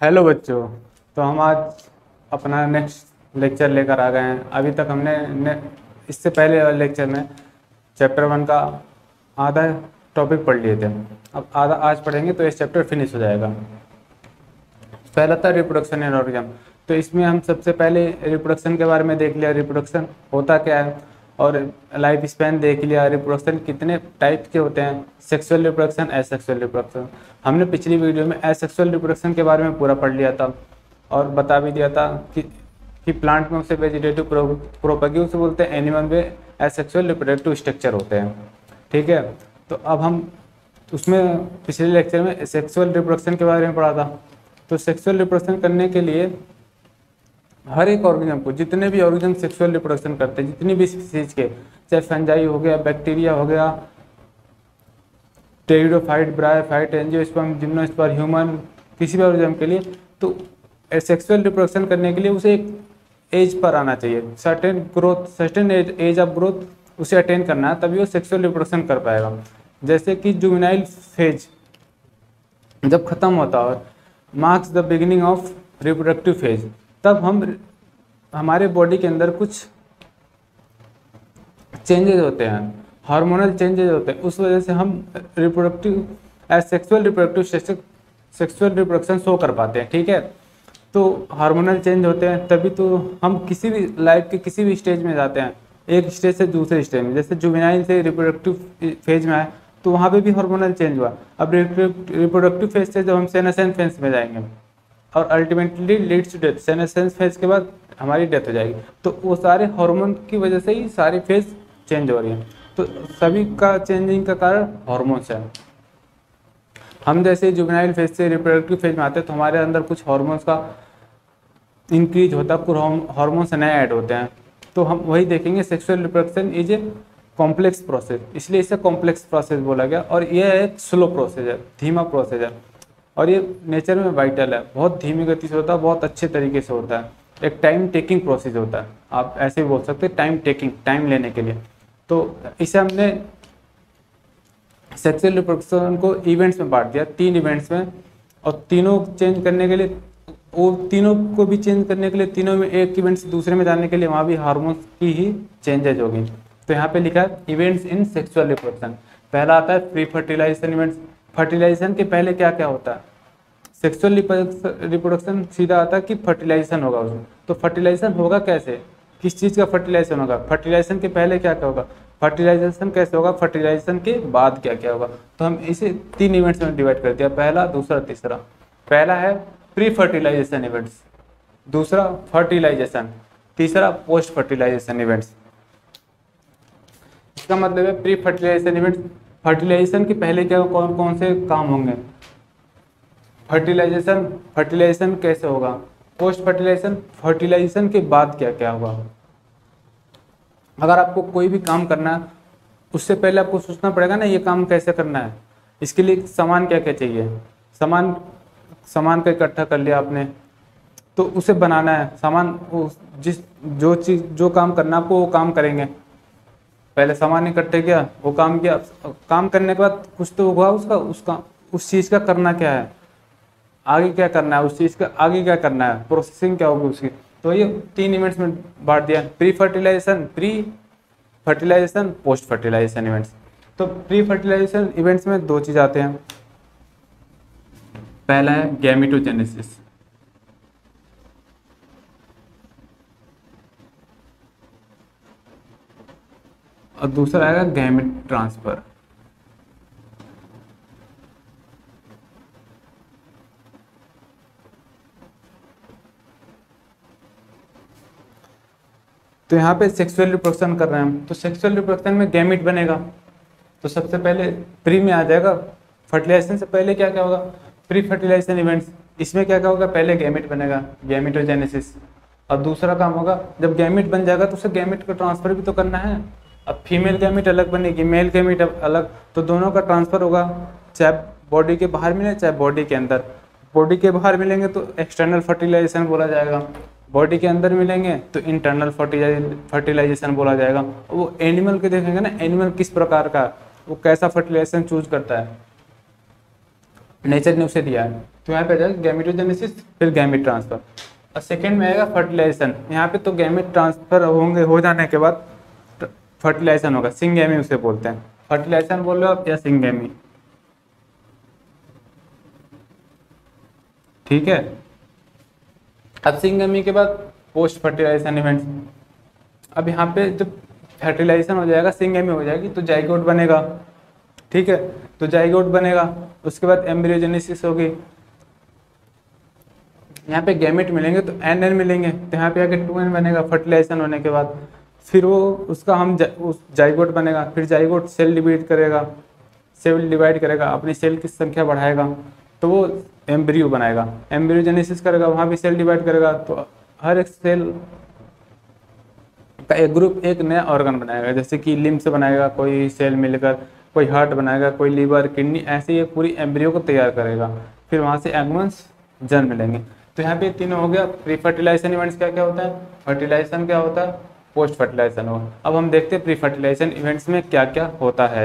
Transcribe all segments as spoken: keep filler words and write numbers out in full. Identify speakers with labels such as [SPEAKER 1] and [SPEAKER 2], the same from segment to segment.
[SPEAKER 1] Hello बच्चों। तो हम आज अपना नेक्स्ट लेक्चर लेकर आ गए हैं। अभी तक हमने ने, इससे पहले वाले लेक्चर में चैप्टर वन का आधा टॉपिक पढ़ लिए थे। अब आधा आज पढ़ेंगे तो इस चैप्टर फिनिश हो जाएगा। पहला था रिप्रोडक्शन एंड ऑर्गेनिज्म। तो इसमें हम सबसे पहले रिप्रोडक्शन के बारे में देख लिया, रिप्रोडक्शन होता क्या है, और लाइफ स्पैन देख लिया, रिप्रोडक्शन कितने टाइप के होते हैं, सेक्सुअल रिप्रोडक्शन, एसेक्सुअल रिप्रोडक्शन। हमने पिछली वीडियो में एसेक्सुअल रिप्रोडक्शन के बारे में पूरा पढ़ लिया था और बता भी दिया था कि कि प्लांट में उसे वेजिटेटिव प्रोपैगेटिव से बोलते हैं, एनिमल में एसेक्सुअल रिप्रोडक्टिव स्ट्रक्चर होते हैं। ठीक है, तो अब हम उसमें पिछले लेक्चर में सेक्सुअल रिप्रोडक्शन के बारे में पढ़ा था। तो सेक्सुअल रिप्रोडक्शन करने के लिए हर एक ऑर्गेनिज्म को, जितने भी ऑर्गेनिज्म सेक्सुअल रिप्रोडक्शन करते हैं, जितनी भी स्पीसीज के, चाहे फंजाई हो गया, बैक्टीरिया हो गया, pteridophyte, bryophyte, angiosperm, gymnosperm, human, किसी भी ऑर्गेनिज्म के लिए, तो सेक्सुअल रिप्रोडक्शन करने के लिए उसे एक एज पर आना चाहिए, certain growth, certain age age of growth उसे अटेन करना है, तभी वो सेक्सुअल रिप्रोडक्शन कर पाएगा। जैसे कि जुवेनाइल फेज जब खत्म होता है, marks the beginning of reproductive phase, तब हम हमारे बॉडी के अंदर कुछ चेंजेस होते हैं, हार्मोनल चेंजेस होते हैं। उस वजह से हम reproductive age sexual reproductive sexual reproduction show कर पाते हैं। ठीक है, तो हार्मोनल चेंज होते हैं तभी तो हम किसी भी लाइफ के किसी भी स्टेज में जाते हैं, एक स्टेज से दूसरे स्टेज में। जैसे जुवेनाइल से रिप्रोडक्टिव फेज में आए तो वहाँ पे भी हार्मोनल चेंज हुआ। अब रिप्रोडक्टिव फेज से जब हम सेनेसेंस फेज में जाएंगे और ultimately leads to death, senescence phase के बाद हमारी डेथ हो जाएगी। तो वो सारे हार्मोन की वजह से ही सारी फेज चेंज हो रही है। तो सभी का चेंजिंग का कारण हार्मोन्स है। हम जैसे जुवेनाइल फेज से रिप्रोडक्टिव फेज में आते हैं तो हमारे अंदर कुछ हार्मोन्स का इंक्रीज होता है, कुछ हार्मोन्स नए ऐड होते हैं। तो हम वही देखेंगे, sexual reproduction is a complex process, इसलिए इसे कॉम्प्लेक्स प्रोसेस बोला गया। और यह एक स्लो प्रोसेस है, धीमा प्रोसेस है, और ये नेचर में वाइटल है, बहुत धीमी गति से होता है, बहुत अच्छे तरीके से होता है, एक टाइम टेकिंग प्रोसेस होता है। आप ऐसे भी बोल सकते हैं, टाइम टेकिंग, टाइम लेने के लिए। तो इसे हमने सेक्सुअल रिप्रोडक्शन को इवेंट्स में बांट दिया, तीन इवेंट्स में, और तीनों चेंज करने के लिए, वो तीनों को भी चेंज करने के लिए, तीनों में एक इवेंट से दूसरे में जाने के लिए वहाँ भी हार्मोन्स की ही चेंजेज होगी। तो यहाँ पे लिखा है इवेंट्स इन सेक्सुअल रिप्रोडक्शन। पहला आता है प्री फर्टिलाइजेशन इवेंट्स। फर्टिलाइजेशन के पहले क्या क्या होता है? सेक्सुअल रिप्रोडक्शन सीधा आता है कि फर्टिलाइजेशन होगा उसमें। तो फर्टिलाइजेशन होगा कैसे, किस चीज़ का फर्टिलाइजेशन होगा? फर्टिलाइजेशन के पहले क्या क्या होगा, फर्टिलाइजेशन कैसे होगा, फर्टिलाइजेशन के बाद क्या क्या होगा। तो हम इसे तीन इवेंट्स में डिवाइड कर दिया, पहला, दूसरा, तीसरा। पहला है प्री फर्टिलाइजेशन इवेंट्स, दूसरा फर्टिलाइजेशन, तीसरा पोस्ट फर्टिलाइजेशन इवेंट्स। इसका मतलब है प्री फर्टिलाइजेशन इवेंट्स, फर्टिलाइजेशन के पहले क्या कौन कौन से काम होंगे, फर्टिलाइजेशन, फर्टिलाइजेशन कैसे होगा, पोस्ट फर्टिलाइजेशन, फर्टिलाइजेशन के बाद क्या क्या होगा। अगर आपको कोई भी काम करना है उससे पहले आपको सोचना पड़ेगा ना, ये काम कैसे करना है, इसके लिए सामान क्या क्या चाहिए। सामान सामान का इकट्ठा कर लिया आपने, तो उसे बनाना है सामान, जिस जो चीज़ जो काम करना है आपको वो काम करेंगे। पहले सामान इकट्ठे किया, वो काम किया, काम करने के बाद कुछ तो हुआ उसका उसका उस चीज़ का करना क्या है, आगे क्या करना है, उस चीज़ का आगे क्या करना है, प्रोसेसिंग क्या होगी उसकी। तो ये तीन इवेंट्स में बांट दिया, pre fertilisation, pre fertilisation, post fertilisation events. तो प्री फर्टिलाइजेशन इवेंट्स में दो चीज़ आते हैं, पहला है गैमेटोजेनेसिस, और दूसरा आएगा गैमेट ट्रांसफर। तो यहाँ पे सेक्सुअल रिप्रोडक्शन कर रहे हैं हम, तो सेक्सुअल रिप्रोडक्शन में गैमेट बनेगा। तो सबसे पहले प्री में आ जाएगा, फर्टिलाइजेशन से पहले क्या क्या होगा, प्री फर्टिलाइजेशन इवेंट्स। इसमें क्या क्या होगा, पहले गैमेट बनेगा, गैमेटोजेनेसिस, और दूसरा काम होगा जब गैमेट बन जाएगा तो उसे गैमेट का ट्रांसफर भी तो करना है। अब फीमेल गैमेट अलग बनेगी, मेल गैमेट अलग, तो दोनों का ट्रांसफर होगा, चाहे बॉडी के बाहर मिले चाहे बॉडी के अंदर। बॉडी के बाहर मिलेंगे तो एक्सटर्नल फर्टिलाइजेशन बोला जाएगा, बॉडी के अंदर मिलेंगे तो इंटरनल फर्टिलाइजेशन बोला जाएगा। वो एनिमल के देखेंगे ना, एनिमल किस प्रकार का, वो कैसा फर्टिलाइजेशन चूज करता है। नेचर ने उसे दिया है। तो यहाँ पे जाएगा गैमेटोजेनेसिस, फिर गैमेट ट्रांसफर, और सेकेंड में आएगा फर्टिलाइजेशन। यहाँ पे तो गैमेट ट्रांसफर होंगे, हो जाने के बाद फर्टिलाइजेशन होगा, सिंगेमी उसे बोलते हैं। फर्टिलाइजेशन बोल रहे हो आप या सिंगेमी, ठीक है। अब सिंगेमी के बाद पोस्ट फर्टिलाइजेशन इवेंट्स। अब यहाँ पे जब फर्टिलाइजेशन हो जाएगा, सिंगेमी हो जाएगी, तो जाइगोट बनेगा, ठीक है। तो जाइगोट बनेगा, उसके बाद एम्ब्रियोजेनेसिस होगी, यहाँ पे गैमेट मिलेंगे तो एन एन मिलेंगे, तो यहाँ पे आके टू एन बनेगा फर्टिलाइजेशन होने के बाद। फिर वो उसका हम जा, उस जाइगोट बनेगा, फिर जाइगोट सेल डिवाइड करेगा, सेल डिवाइड करेगा, अपनी सेल की संख्या बढ़ाएगा, तो वो एम्ब्रियो बनाएगा, एम्ब्रियोजेनेसिस करेगा, वहाँ भी सेल डिवाइड करेगा, तो हर एक सेल का एक ग्रुप एक नया ऑर्गन बनाएगा, जैसे कि लिम्ब से बनाएगा कोई सेल मिलकर, कोई हार्ट बनाएगा, कोई लीवर, किडनी, ऐसे ही पूरी एम्ब्रियो को तैयार करेगा। फिर वहाँ से एगमन्स जन्म लेंगे। तो यहाँ पे तीनों हो गया। प्री फर्टिलाइजेशन इवेंट्स क्या क्या होता है, फर्टिलाइजेशन क्या होता है, पोस्ट फर्टिलाइजेशन हो। अब हम देखते हैं प्री फर्टिलाइजेशन इवेंट्स में क्या क्या होता है।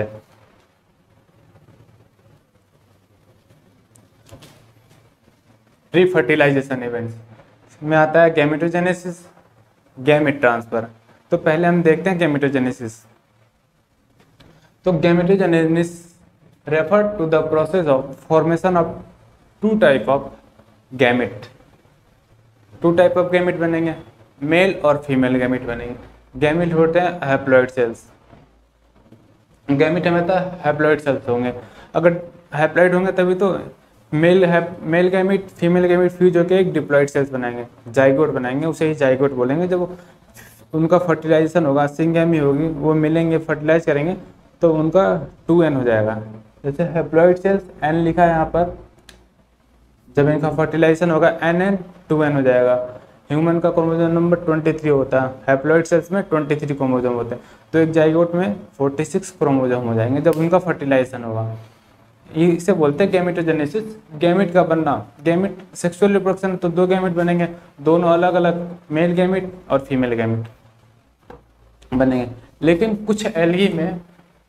[SPEAKER 1] प्री फर्टिलाइजेशन इवेंट्स में आता है गैमेटोजेनेसिस, गैमेट ट्रांसफर। तो पहले हम देखते हैं गैमेटोजेनेसिस। तो gametogenesis refer to the process of formation of two type of gamete. Two type of gamete बनेंगे, मेल और फीमेल गैमेट बनेंगे। गैमेट होते हैं हैप्लॉइड सेल्स, गैमेट हमें हैप्लॉइड सेल्स होंगे। अगर हैप्लॉइड होंगे तभी तो मेल है, male gamete female gamete fuse होकर एक डिप्लॉइड सेल्स बनाएंगे, जाइगोट बनाएंगे, उसे ही जाइगोट बोलेंगे। जब उनका फर्टिलाइजेशन होगा, सिंगेमी होगी, वो मिलेंगे, फर्टिलाइज करेंगे, तो उनका टू एन हो जाएगा। जैसे हैप्लॉइड सेल्स एन लिखा है यहाँ पर, जब इनका फर्टिलाइजेशन होगा एन एन टू एन हो जाएगा। ह्यूमन का क्रोमोसोम नंबर तेईस होता है, हैप्लॉइड सेल्स में तेईस क्रोमोसोम होते हैं, तो एक जाइगोट में छियालीस क्रोमोसोम हो जाएंगे जब उनका फर्टिलाइजेशन होगा। इसे बोलते हैं गैमेटोजेनेसिस। गैमेट का बनना, गैमेट सेक्सुअल रिप्रोडक्शन, तो दो गैमेट बनेंगे, दोनों अलग अलग, मेल गैमेट और फीमेल गैमेट बनेंगे। लेकिन कुछ एल्गी में,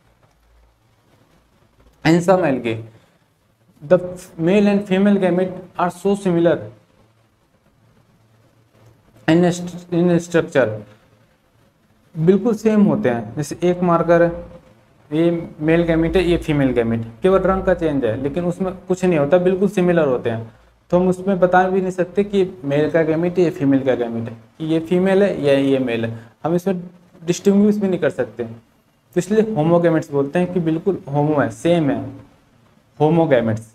[SPEAKER 1] in some algae the male and female gamete are so similar in in structure, बिल्कुल सेम होते हैं। जैसे एक मार्कर है, ये मेल गैमेट है, ये फीमेल गैमेट, केवल रंग का चेंज है, लेकिन उसमें कुछ नहीं होता, बिल्कुल सिमिलर होते हैं। तो हम उसमें बता भी नहीं सकते कि मेल का गैमेट है ये फीमेल का गैमेट है, कि ये फीमेल है या ये मेल है, हम इसमें डिस्टिंग्विश भी नहीं कर सकते। तो इसलिए होमोगैमेट्स बोलते हैं कि बिल्कुल होमो है, सेम है, होमोगैमेट्स,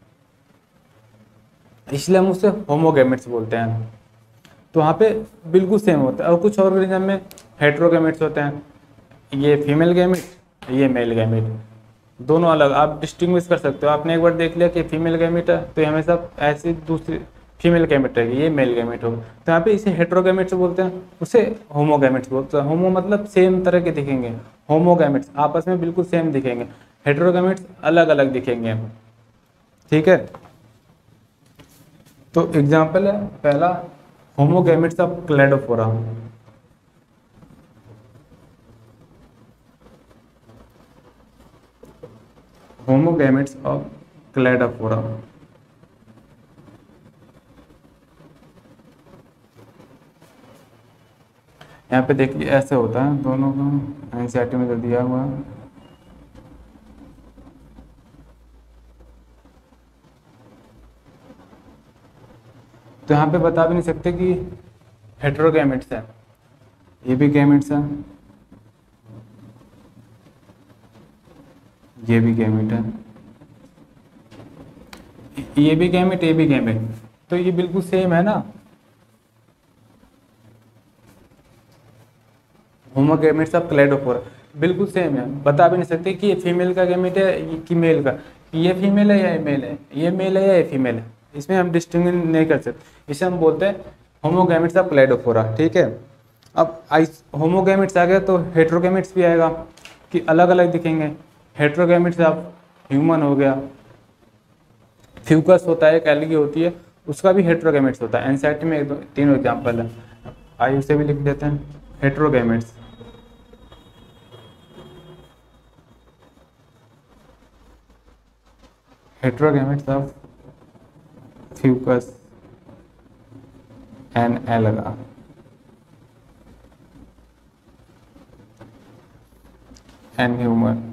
[SPEAKER 1] इसलिए हम उसे होमोगैमेट्स बोलते हैं। तो वहाँ पे बिल्कुल सेम होता है। और कुछ ऑर्गेनिज्म में हेट्रोगैमेट्स होते हैं, ये फीमेल गैमेट, ये मेल गैमेट, दोनों अलग, आप डिस्टिंग्विश कर सकते हो। आपने एक बार देख लिया कि फीमेल गैमेट है, तो हमेशा ऐसी दूसरी फीमेल गैमेट रहेगी, ये मेल गैमेट होगा। तो यहाँ पे इसे हेट्रोगैमेट्स बोलते हैं, उसे होमोगैमेट्स बोलते हैं। होमो मतलब सेम तरह के दिखेंगे, होमोगैमेट्स आपस में बिल्कुल सेम दिखेंगे, हेट्रोगैमेट्स अलग अलग दिखेंगे, ठीक है। तो एग्जाम्पल है पहला, homogametes of Cladophora. Homogametes of Cladophora, यहाँ पे देखिए ऐसे होता है, दोनों का एनसीईआरटी में जो दिया हुआ है। तो यहाँ पे बता भी नहीं सकते कि हेट्रोगैमेट्स है, ये भी गैमेट्स है, ये भी गैमेट है, ये भी गैमेट, ये भी गैमेट, तो ये बिल्कुल सेम है ना। होमोगैमेट्स ऑफ क्लेडोफोरा बिल्कुल सेम है, बता भी नहीं सकते कि ये फीमेल का गैमेट है कि मेल का, ये फीमेल है या ये मेल है, ये मेल है या ये फीमेल है, इसमें हम डिस्टिंग्विश नहीं कर सकते। इसे हम बोलते हैं होमोगैमेट्स ऑफ क्लेडोफोरा, ठीक है। अब आइस होमोगैमेट्स आ गया तो हेट्रोगैमेट्स भी आएगा कि अलग अलग दिखेंगे। हेट्रोगैमेट्स ऑफ ह्यूमन हो गया, फ्यूकस होता है, एक एल्गी होती है, उसका भी हेट्रोगैमेट्स होता है। एनसीईआरटी में एक दो तीनों एग्जाम्पल है, आइए उसे भी लिख देते हैं, heterogametes. Heterogametes of Fucus and alga. And human.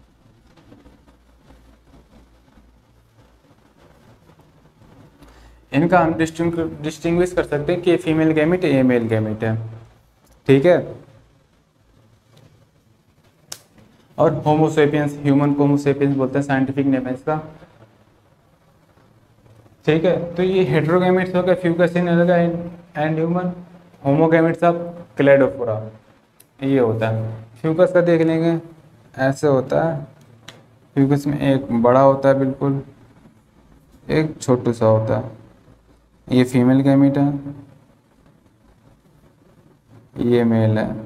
[SPEAKER 1] इनका हम डिस्टिंग्विश कर सकते हैं कि ये फीमेल गैमेट है, ये मेल गैमेट है, ठीक है। और होमोसेपियंस, ह्यूमन को होमोसेपियंस बोलते हैं साइंटिफिक नेम है इसका, ठीक है। तो ये हेट्रोगैमेट्स हो गए Fucus in alga and human. Homogametes of Cladophora, ये होता है। फ्यूकस का देख लेंगे, ऐसे होता है। फ्यूकस में एक बड़ा होता है बिल्कुल, एक छोटू सा होता है। ये फीमेल गैमेट है, ये मेल है,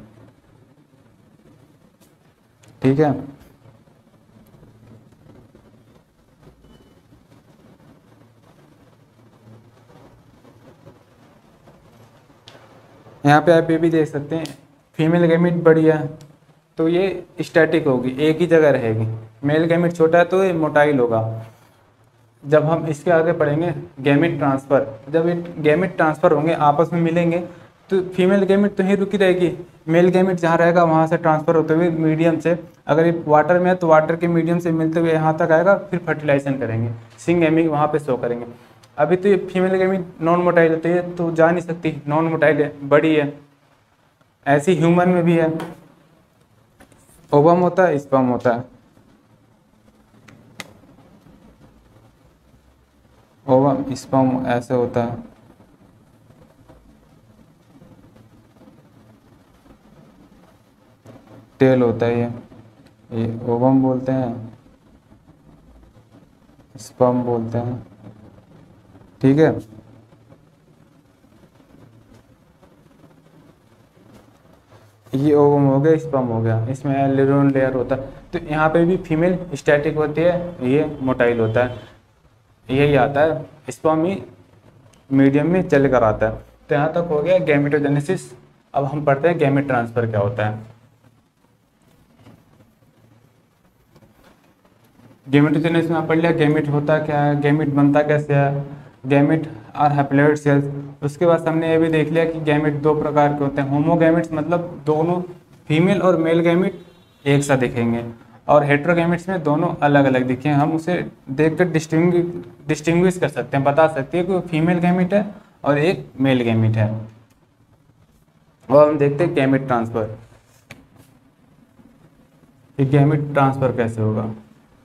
[SPEAKER 1] ठीक है। यहाँ पे आप ये भी देख सकते हैं, फीमेल गैमेट बड़ी है तो ये स्टैटिक होगी, एक ही जगह रहेगी। मेल गैमेट छोटा है तो ये मोटाइल होगा। जब हम इसके आगे पढ़ेंगे गैमेट ट्रांसफ़र, जब ये गैमेट ट्रांसफ़र होंगे, आपस में मिलेंगे, तो फीमेल गैमेट तो ही रुकी रहेगी, मेल गैमेट जहाँ रहेगा वहाँ से ट्रांसफ़र होते हुए मीडियम से, अगर ये वाटर में है तो वाटर के मीडियम से मिलते हुए यहाँ तक आएगा, फिर फर्टिलाइजेशन करेंगे, सिंगेमिंग वहाँ पे शो करेंगे। अभी तो ये फीमेल गैमेट नॉन मोटाइल होती है तो जा नहीं सकती, नॉन मोटाइल है, बड़ी है। ऐसी ह्यूमन में भी है, ओवम होता है, स्पर्म होता है। ओवम स्पर्म ऐसे होता है, टेल होता है, ये ये ओवम बोलते हैं, स्पर्म बोलते हैं, ठीक है। ये ओवम हो गया, स्पर्म हो गया, इसमें एलिरोन लेयर होता है। तो यहाँ पे भी फीमेल स्टैटिक होती है, ये मोटाइल होता है, यही आता है। स्पर्म ही मीडियम में चल कर आता है। तो यहाँ तक हो गया गैमेटोजेनेसिस। अब हम पढ़ते हैं गैमेट ट्रांसफर क्या होता है। गैमेटोजेनेसिस में पढ़ लिया, गैमेट होता क्या है, गैमेट बनता कैसे है, गैमेट आर हैप्लॉइड सेल्स। उसके बाद हमने ये भी देख लिया कि गैमेट दो प्रकार के होते हैं। होमोगैमेट्स मतलब दोनों फीमेल और मेल गैमेट एक साथ दिखेंगे, और हेट्रोगैमेट्स में दोनों अलग अलग दिखे। हम उसे देखकर डिस्टिंग डिस्टिंग्विश कर सकते हैं, बता सकते हैं कि वो फीमेल गैमेट है और एक मेल गैमेट है। और हम देखते हैं गैमेट ट्रांसफर, कि गैमेट ट्रांसफर कैसे होगा।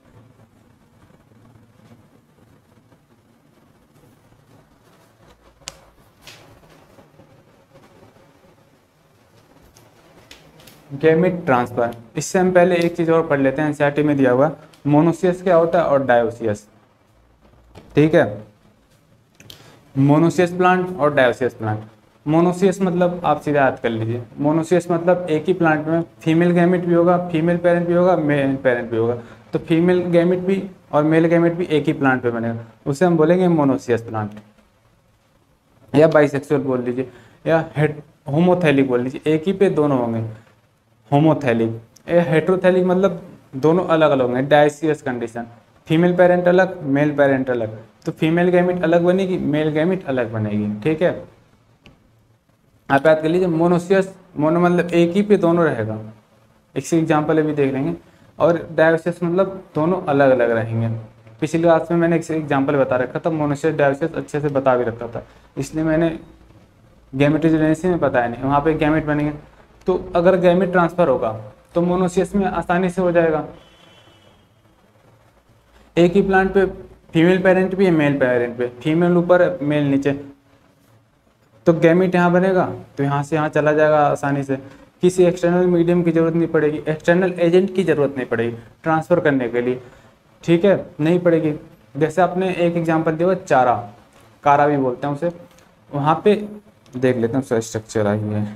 [SPEAKER 1] गैमेट ट्रांसफर, इससे हम पहले एक चीज़ और पढ़ लेते हैं, एनसीईआरटी में दिया हुआ मोनोसियस क्या होता है और डायोसियस, ठीक है। मोनोसियस प्लांट और डायोसियस प्लांट। मोनोसियस मतलब आप सीधा याद कर लीजिए, मोनोसियस मतलब एक ही प्लांट में फीमेल गैमेट भी होगा, फीमेल पेरेंट भी होगा, मेल पेरेंट भी होगा। तो फीमेल गैमेट भी और मेल गैमेट भी एक ही प्लांट पे बनेगा, उसे हम बोलेंगे मोनोसियस प्लांट, या बाइसेक्सुअल बोल लीजिए, या होमोथैलिक बोल लीजिए, एक ही पे दोनों होंगे। होमोथैलिक, हेट्रोथैलिक मतलब दोनों अलग अलग होंगे। डायसियस कंडीशन, फीमेल पेरेंट अलग, मेल पेरेंट अलग, तो फीमेल गैमेट अलग बनेगी, मेल गैमेट अलग बनेगी, ठीक है। आप याद कर लीजिए, मोनोसियस, मोनो मतलब एक ही पे दोनों रहेगा, एक एग्जाम्पल अभी देख लेंगे। और डायोसियस मतलब दोनों अलग अलग रहेंगे। पिछली क्लास में मैंने एक एग्जाम्पल बता रखा था, मोनोसियस डायोसियस अच्छे से बता भी रखा था, इसलिए मैंने गैमेटोजेनेसिस में बताया नहीं, वहाँ पे गैमेट बनेंगे। तो अगर गैमेट ट्रांसफर होगा तो मोनोसियस में आसानी से हो जाएगा, एक ही प्लांट पे फीमेल पेरेंट भी है, मेल पेरेंट पे, फीमेल ऊपर है, मेल नीचे, तो गैमेट यहाँ बनेगा, तो यहाँ से यहाँ चला जाएगा आसानी से, किसी एक्सटर्नल मीडियम की जरूरत नहीं पड़ेगी, एक्सटर्नल एजेंट की जरूरत नहीं पड़ेगी ट्रांसफर करने के लिए, ठीक है, नहीं पड़ेगी। जैसे आपने एक एग्जांपल दिया चारा, कारा भी बोलते हैं उसे, वहाँ पे देख लेते हैं उसका स्ट्रक्चर आई है,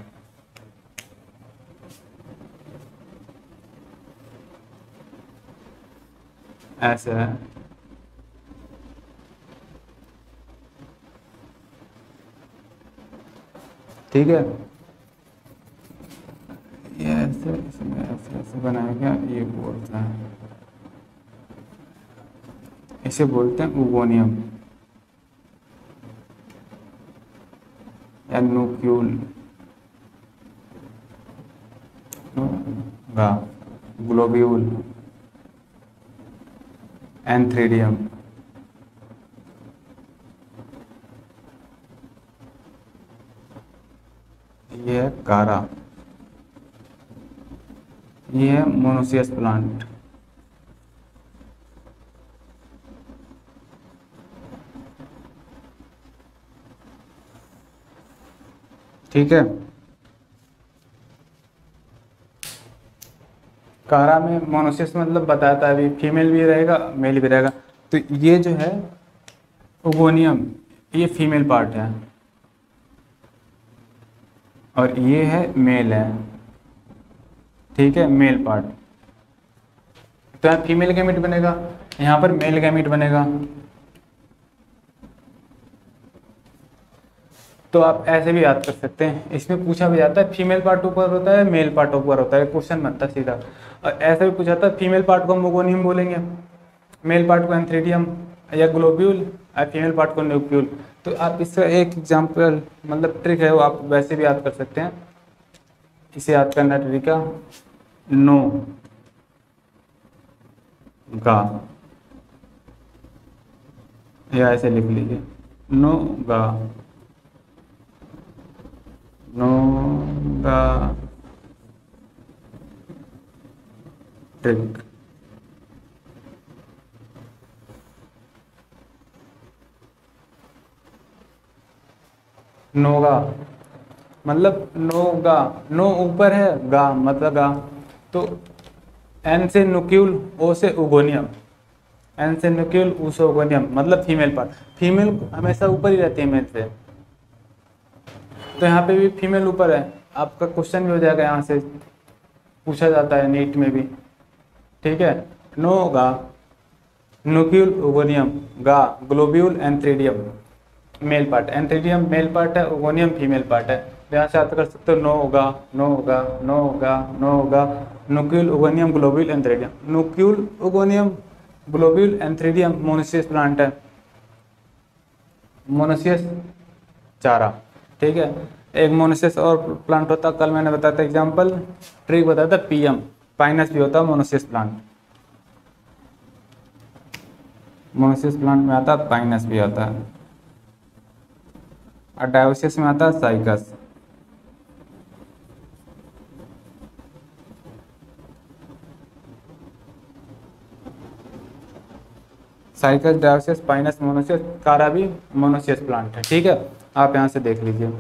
[SPEAKER 1] ऐसे है, ठीक है, ये ऐसे ऐसे ऐसे ऐसे बनाया गया, ये बोलता है इसे बोलते हैं उगोनियम या न्यूक्यूल गा ग्लोब्यूल एंथ्रीडियम। ये है कारा, ये है मोनोसियस प्लांट। ठीक है, कारा में मोनोसियस मतलब बताता है अभी फीमेल भी रहेगा मेल भी रहेगा। तो ये जो है उगोनियम ये फीमेल पार्ट है और ये है मेल है। ठीक है, मेल पार्ट। तो यहाँ फीमेल गैमेट बनेगा, यहाँ पर मेल गैमेट बनेगा। तो आप ऐसे भी याद कर सकते हैं, इसमें पूछा भी जाता है फीमेल पार्ट ऊपर होता है मेल पार्ट ऊपर होता है, क्वेश्चन बनता है सीधा। और ऐसा भी पूछा जाता है फीमेल पार्ट को हम उगोनियम बोलेंगे, मेल पार्ट को एंथ्रीडियम या ग्लोब्यूल और फीमेल पार्ट को न्यूक्यूल। तो आप इसका एक एग्जाम्पल मतलब ट्रिक है वो आप वैसे भी याद कर सकते हैं। इसे याद करना तरीका नो गा या ऐसे लिख लीजिए नो गा नो गा ट्रिक। नोगा मतलब नोगा, नो ऊपर है गा मतलब गा। तो एन से न्यूक्यूल, ओ से उगोनियम, एन से न्यूक्यूल ऊ से उगोनियम मतलब फीमेल पार्ट। फीमेल हमेशा ऊपर ही रहती है मेल से, तो यहाँ पे भी फीमेल ऊपर है। आपका क्वेश्चन भी हो जाएगा, यहाँ से पूछा जाता है नीट में भी। ठीक है, नो गा न्यूक्यूल उगोनियम गा globule antheridium male part, antheridium male part है, उगोनियम फीमेल पार्ट है। तो यहाँ से आप कर सकते हो नो होगा नो होगा नो होगा नो होगा nucule oogonium globule antheridium. Nucule oogonium globule antheridium monoecious plant है, मोनोसियस चारा। ठीक है, एक मोनोसियस और प्लांट होता है, कल मैंने बताया था एग्जाम्पल ट्रिक बताया था पीएम, पाइनस भी होता है मोनोसियस प्लांट। मोनोसियस प्लांट में आता है पाइनस भी आता है और डायोसियस में आता है Cycas. Cycas dioecious Pinus monoecious, Chara भी मोनोसियस प्लांट है। ठीक है, आप यहाँ से देख लीजिए।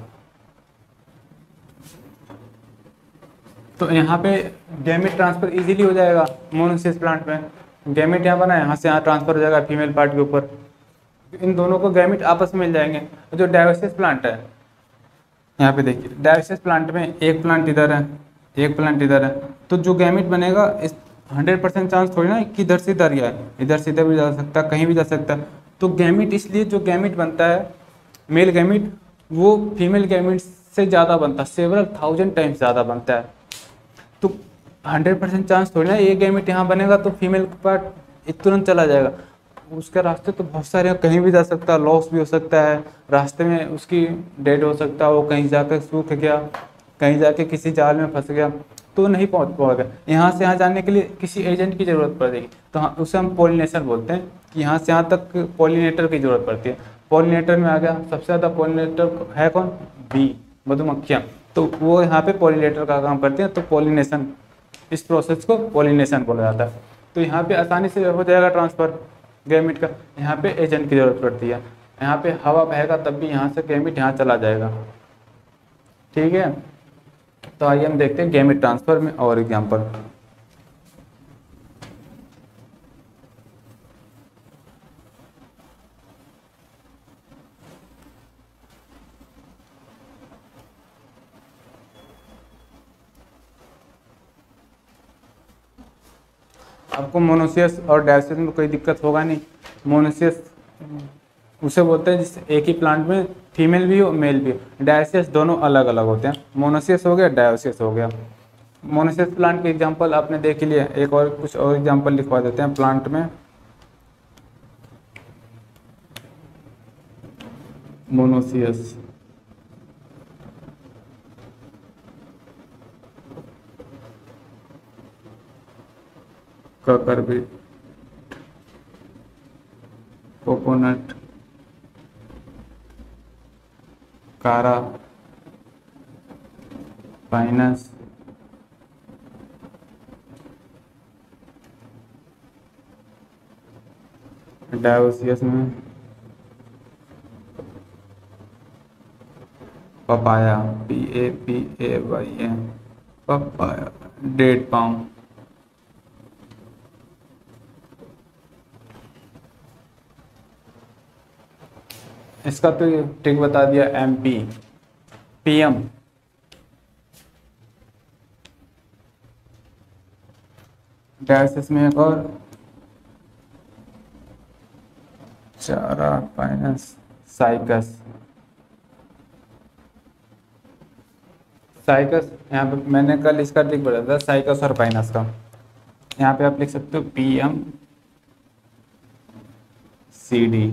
[SPEAKER 1] तो यहाँ पे गैमेट ट्रांसफर इजीली हो जाएगा मोनोसियस प्लांट में। गैमेट यहाँ बना है, यहाँ से यहाँ ट्रांसफर हो जाएगा फीमेल पार्ट के ऊपर, इन दोनों को गैमेट आपस में मिल जाएंगे। जो डायोसियस प्लांट है यहाँ पे देखिए, डायोसियस प्लांट में एक प्लांट इधर है एक प्लांट इधर है, तो जो गैमेट बनेगा इस हंड्रेड परसेंट चांस थोड़ी ना कि इधर से इधर गया है, इधर से इधर भी जा सकता है, कहीं भी जा सकता है। तो गैमेट इसलिए जो गैमेट बनता है मेल गैमेट वो फीमेल गैमेट से ज़्यादा बनता है, सेवरल थाउजेंड टाइम्स ज़्यादा बनता है। तो हंड्रेड परसेंट चांस थोड़ी ना ये गैमेट यहाँ बनेगा तो फीमेल पार्ट तुरंत चला जाएगा। उसके रास्ते तो बहुत सारे, कहीं भी जा सकता है, लॉस भी हो सकता है, रास्ते में उसकी डेड हो सकता है, वो कहीं जाकर सूख गया, कहीं जाके किसी जाल में फंस गया तो नहीं पहुंच पाएगा। यहाँ से यहाँ जाने के लिए किसी एजेंट की ज़रूरत पड़ेगी, तो हाँ उसे हम पॉलिनेशन बोलते हैं कि यहाँ से यहाँ तक पॉलिनेटर की ज़रूरत पड़ती है। पॉलिनेटर में आ गया सबसे ज़्यादा पॉलिनेटर है कौन, बी, मधुमक्खियाँ, तो वो यहाँ पे पॉलिनेटर का काम करती हैं। तो पॉलिनेशन, इस प्रोसेस को पॉलिनेशन बोला जाता है। तो यहाँ पे आसानी से हो जाएगा ट्रांसफ़र गैमेट का। यहाँ पे एजेंट की ज़रूरत पड़ती है, यहाँ पे हवा बहेगा तब भी यहाँ से गैमेट यहाँ चला जाएगा। ठीक है, तो आइए हम देखते हैं गैमेट ट्रांसफ़र में और एग्जाम्पल। आपको मोनोसियस और डायोसियस में कोई दिक्कत होगा नहीं। मोनोसियस उसे बोलते हैं जिस एक ही प्लांट में फीमेल भी हो मेल भी हो। डायोसियस दोनों अलग अलग होते हैं, मोनोसियस हो गया डायोसियस हो गया। मोनोसियस प्लांट के एग्जांपल आपने देख लिया, एक और कुछ और एग्जांपल लिखवा देते हैं प्लांट में। Monoecious. Cucurbit, coconut, Chara, Pinus, dioecious में papaya, P A P A Y A, papaya. Date palm, इसका तो ट्रिक बता दिया। M P, P M, dioecious में एक और चारा, पाइनस, साइकस। साइकस यहाँ पे मैंने कल इसका ट्रिक बताया था, साइकस और पाइनस का। यहाँ पे आप लिख सकते हो P M C D.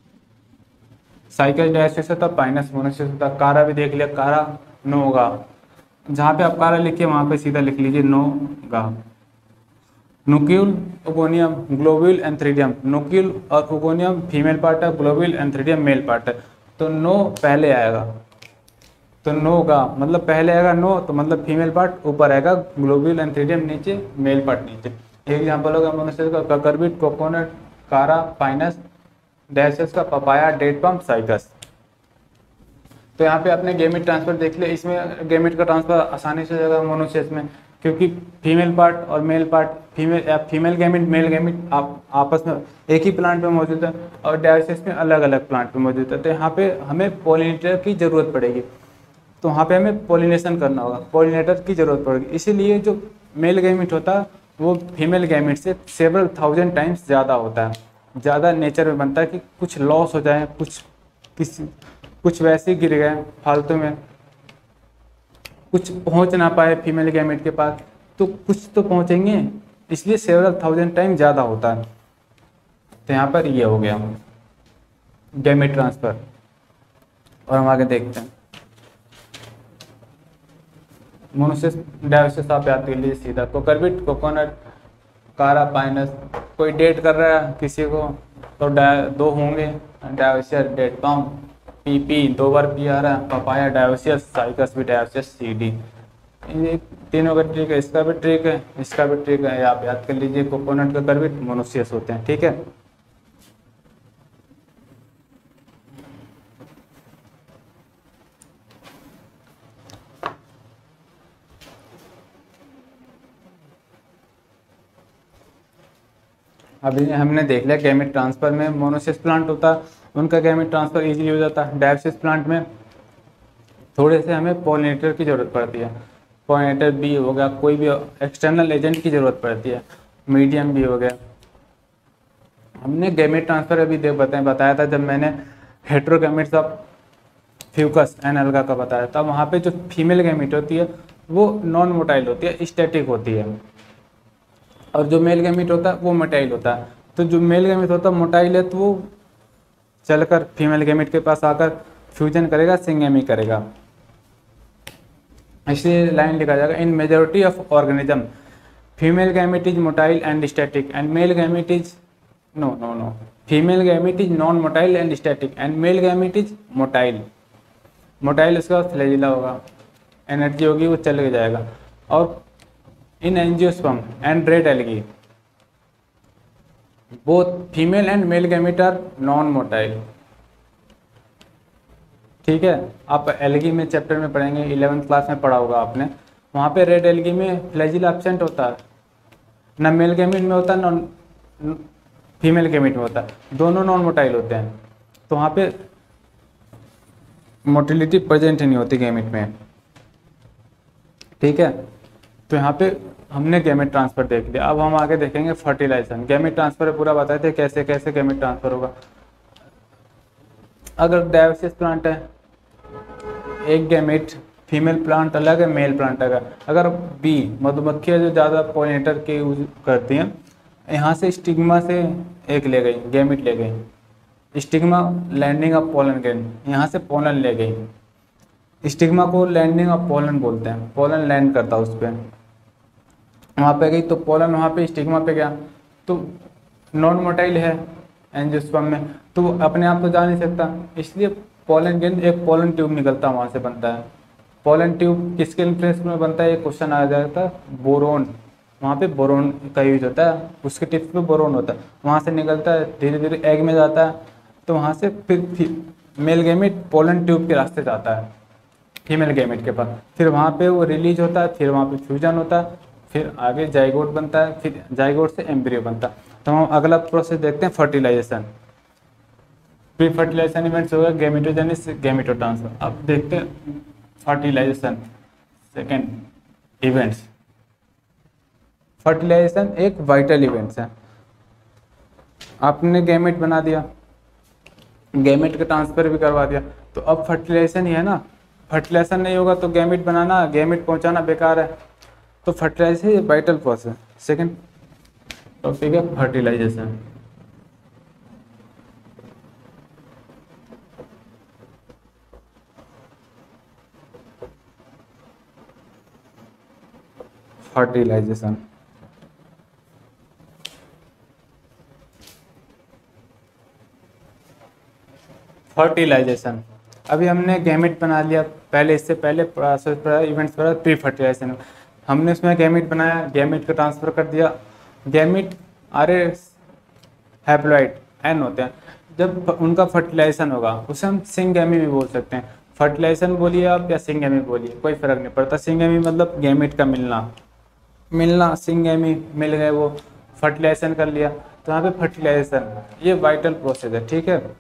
[SPEAKER 1] Cycas dioecious होता, पाइनस मोनोसिस होता। कारा भी देख लिया, कारा नोगा। जहाँ पे आप कारा लिखिए वहाँ पे सीधा लिख लीजिए नोगा। Nucule, oogonium, globule, antheridium. Nucule और ओगोनियम फीमेल पार्ट है, ग्लोब्यूल एंथ्रीडियम मेल पार्ट है। तो नो पहले आएगा, तो नो का मतलब पहले आएगा नो, तो मतलब फीमेल पार्ट ऊपर आएगा, ग्लोब्यूल एंथ्रीडियम नीचे, मेल पार्ट नीचे। एक एग्जांपल होगा मोनोसिस का ककरबीट, कोकोनट, कारा, पाइनस, डायोसिस का पपाया, डेट पाम, साइकस। तो यहाँ पे आपने गैमेट ट्रांसफर देख लिया। इसमें गैमेट का ट्रांसफर आसानी से हो जाएगा मोनोसिस में, क्योंकि फीमेल पार्ट और male part, female female gamete male gamete आप आपस में एक ही प्लांट में मौजूद है, और डायोसिस में अलग अलग प्लांट में मौजूद है। तो यहाँ पे हमें पॉलिनेटर की जरूरत पड़ेगी, तो वहाँ पे हमें पॉलिनेशन करना होगा, पॉलिनेटर की जरूरत पड़ेगी। इसीलिए जो मेल गैमेट होता है वो फीमेल गैमेट से सेवरल थाउजेंड टाइम्स ज़्यादा होता है, ज़्यादा नेचर में बनता है कि कुछ लॉस हो जाए, कुछ किसी कुछ वैसे गिर गए फालतू में, कुछ पहुंच ना पाए फीमेल गैमेट के पास, तो कुछ तो पहुंचेंगे, इसलिए सेवरल थाउजेंड टाइम ज़्यादा होता है। तो यहाँ पर ये हो गया गैमेट ट्रांसफर। और हम आगे देखते हैं मोनोसिस डायोसिस। आप याद कर लीजिए सीधा, कोकरबीट, कोकोनट, कारा, पाइनस। कोई डेट कर रहा है किसी को तो दो होंगे, dioecious, date palm, P P दो बार पी आ रहा है, पपाया डायोसिस, साइकस भी डायोसिस, सी डी। ये तीनों का ट्रिक है, इसका भी ट्रिक है, इसका भी ट्रिक है, आप याद कर लीजिए। कोकोनट का कर्बिट मोनोसियस होते हैं, ठीक है। अभी हमने देख लिया गैमेट ट्रांसफर में मोनोसिस प्लांट होता है, उनका गैमेट ट्रांसफर इजीली हो जाता है। डायोसिस प्लांट में थोड़े से हमें पॉलिनेटर की ज़रूरत पड़ती है, पॉलिनेटर बी हो गया, कोई भी एक्सटर्नल एजेंट की ज़रूरत पड़ती है, मीडियम भी हो गया। हमने गैमेट ट्रांसफर अभी देख बताया बताया था जब मैंने हेट्रोगैमेट्स ऑफ फ्यूकस एंड अलगा का बताया था। वहाँ पे जो फीमेल गैमेट होती है वो नॉन मोटाइल होती है, स्टैटिक होती है, और जो मेल गैमेट होता है वो मोटाइल होता है। तो जो मेल गैमेट होता है मोटाइल है, तो वो चलकर फीमेल गैमेट के पास आकर फ्यूजन करेगा, सिंगेमी करेगा। इसलिए लाइन लिखा जाएगा, in majority of organism female gamete is motile and static and male gamete is no no no female gamete is non motile and static and male gamete is motile. Motile उसका flagella होगा, energy होगी, वो चल के जाएगा। और in angiosperm and red algae both female and male gamete are non motile, ठीक है। आप एल्गी में चैप्टर में पढ़ेंगे, इलेवेंथ क्लास में पढ़ा होगा आपने। वहाँ पे रेड एल्गी में फ्लैजिला एब्सेंट होता है, ना मेल गैमेट में होता है ना फीमेल गैमेट में होता है, दोनों नॉन मोटाइल होते हैं। तो वहाँ पे मोटिलिटी प्रेजेंट ही नहीं होती गैमेट में, ठीक है। तो यहाँ पे हमने गैमेट ट्रांसफर देख लिया। अब हम आगे देखेंगे फर्टिलाइजेशन। गैमेट ट्रांसफर पूरा बताए थे कैसे कैसे गैमेट ट्रांसफर होगा। अगर डायोसिस प्लांट है, एक गैमेट फीमेल प्लांट अलग है, मेल प्लांट अलग है। अगर बी मधुमक्खियाँ जो ज़्यादा पॉलिनेटर के यूज करती हैं, यहाँ से स्टिग्मा से एक ले गई, गैमेट ले गई, stigma landing of pollen grain, यहाँ से पोलन ले गई, स्टिग्मा को लैंडिंग ऑफ पोलन बोलते हैं, पोलन लैंड करता उस पर, वहाँ पे गई तो पोलन वहाँ पे स्टिग्मा पे गया, तो नॉन मोटाइल है एंजियोस्पर्म में, तो वो अपने आप तो जा नहीं सकता, इसलिए पोलन ग्रेन एक पोलन ट्यूब निकलता है वहाँ से बनता है। पोलन ट्यूब किसके इन्फ्लुएंस में बनता है, एक क्वेश्चन आ जाता है, बोरोन, वहाँ पे बोरोन का यूज होता है, उसके टिप्स पे बोरोन होता है, वहाँ से निकलता है, धीरे धीरे एग में जाता है, तो वहाँ से फिर, फिर मेल गैमेट पोलन ट्यूब के रास्ते जाता है फीमेल गैमेट के पास, फिर वहाँ पे वो रिलीज होता है, फिर वहाँ पे फ्यूजन होता है, फिर आगे जाइगोट बनता है, फिर जाइगोट से एम्ब्रियो बनता है। तो हम अगला प्रोसेस देखते हैं फर्टिलाइजेशन। प्री फर्टिलाइजेशन इवेंट्स होगा गैमेटोजेनेसिस, गैमेटोट्रांसफर। अब देखते हैं फर्टिलाइजेशन सेकेंड इवेंट्स। फर्टिलाइजेशन एक वाइटल इवेंट्स है, आपने गैमेट बना दिया, गैमेट का ट्रांसफर भी करवा दिया, तो अब फर्टिलाइजेशन ही है ना, फर्टिलाइजेशन नहीं होगा तो गैमेट बनाना गैमेट पहुंचाना बेकार है, तो फर्टिलाइजेशन ये वाइटल प्रोसेस। सेकेंड टॉपिक है फर्टिलाइजेशन। फर्टिलाइजेशन फर्टिलाइजेशन अभी हमने गैमेट बना लिया, पहले इससे पहले प्रोसेस पर इवेंट्स पर प्री फर्टिलाइजेशन, हमने उसमें गैमेट बनाया, गैमेट को ट्रांसफर कर दिया, गैमेट आरे हैप्लॉइड एन होते हैं, जब उनका फर्टिलाइजेशन होगा उसे हम सिंगगैमी भी बोल सकते हैं। फर्टिलाइजेशन बोलिए आप या सिंगगैमी बोलिए, कोई फर्क नहीं पड़ता। सिंगगैमी मतलब गैमेट का मिलना, मिलना सिंगगैमी मिल गए, वो फर्टिलाइजेशन कर लिया, तो यहाँ पे फर्टिलाइजेशन ये वाइटल प्रोसेस है, ठीक है।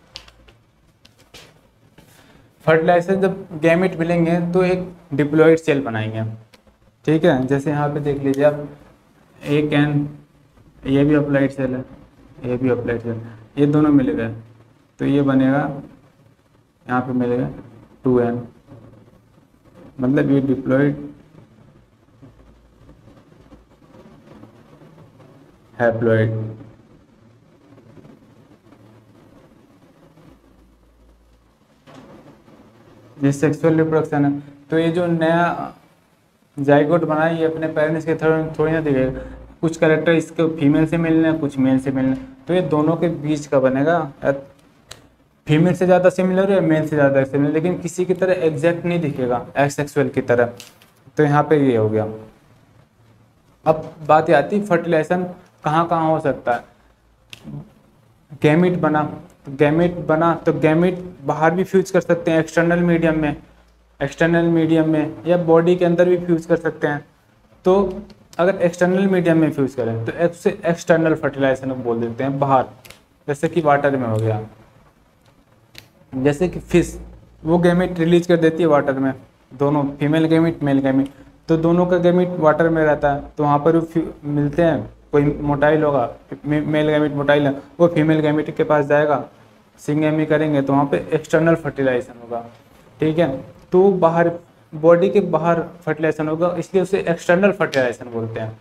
[SPEAKER 1] फर्टिलाइजेशन जब गैमेट मिलेंगे तो एक डिप्लॉइड सेल बनाएंगे, ठीक है। जैसे यहाँ पे देख लीजिए आप, एक एन, ये भी अप्लाइड सेल है, ये भी अप्लाइड सेल, ये दोनों मिल गए तो ये बनेगा, यहाँ पे मिलेगा टू एन, मतलब ये डिप्लॉइड हैप्लॉइड। ये सेक्सुअल रिप्रोडक्शन है, तो ये जो नया जाइगोट बना है ये अपने पेरेंट्स के थोड़ी थोड़ी ना दिखेगा, कुछ कैरेक्टर इसके फीमेल से मिलने हैं, कुछ मेल से मिलने, तो ये दोनों के बीच का बनेगा, फीमेल से ज़्यादा सिमिलर है, मेल से ज़्यादा सिमिलर, लेकिन किसी की तरह एग्जैक्ट नहीं दिखेगा एसेक्सुअल की तरह, तो यहाँ पे ये हो गया। अब बात आती फर्टिलाइजेशन कहाँ कहाँ हो सकता है। गैमेट बना तो गैमेट बना तो गैमेट बाहर भी फ्यूज कर सकते हैं, एक्सटर्नल मीडियम में, एक्सटर्नल मीडियम में या बॉडी के अंदर भी फ्यूज कर सकते हैं। तो अगर एक्सटर्नल मीडियम में फ्यूज करें तो उससे एक्सटर्नल फर्टिलाइजेशन बोल देते हैं, बाहर, जैसे कि वाटर में हो गया, जैसे कि फिश, वो गैमेट रिलीज कर देती है वाटर में, दोनों फीमेल गैमेट मेल गैमेट, तो दोनों का गैमेट वाटर में रहता है, तो वहाँ पर वो मिलते हैं, कोई मोटाइल होगा, मेल गैमेट मोटाइल है, वो फीमेल गैमेट के पास जाएगा, सिंगगैमी करेंगे तो वहाँ पे एक्सटर्नल फर्टिलाइजेशन होगा, ठीक है। तो बाहर बॉडी के बाहर फर्टिलाइजेशन होगा, इसलिए उसे एक्सटर्नल फर्टिलाइजेशन बोलते हैं।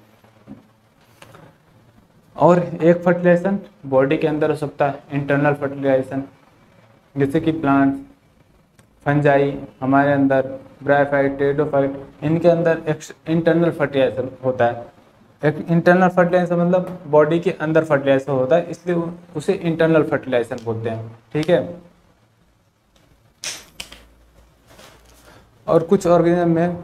[SPEAKER 1] और एक फर्टिलाइजेशन बॉडी के अंदर हो सकता है, इंटरनल फर्टिलाइजेशन, जैसे कि प्लांट, फंजाई हमारे अंदर, ब्रायोफाइट, टेरिडोफाइट, इनके अंदर इंटरनल फर्टिलाइजेशन होता है। एक इंटरनल फर्टिलाइजेशन मतलब बॉडी के अंदर फर्टिलाइजेशन होता है, इसलिए उसे इंटरनल फर्टिलाइजेशन बोलते हैं, ठीक है। और कुछ ऑर्गेनिज्म में